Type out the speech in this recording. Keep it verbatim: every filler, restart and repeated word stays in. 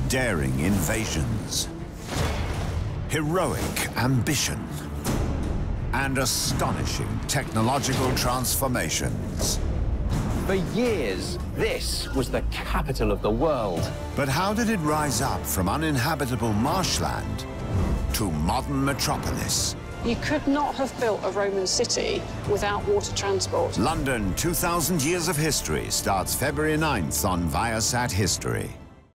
daring invasions, heroic ambition, and astonishing technological transformations. For years, this was the capital of the world. But how did it rise up from uninhabitable marshland to modern metropolis? You could not have built a Roman city without water transport. London, two thousand Years of History starts February ninth on Viasat History.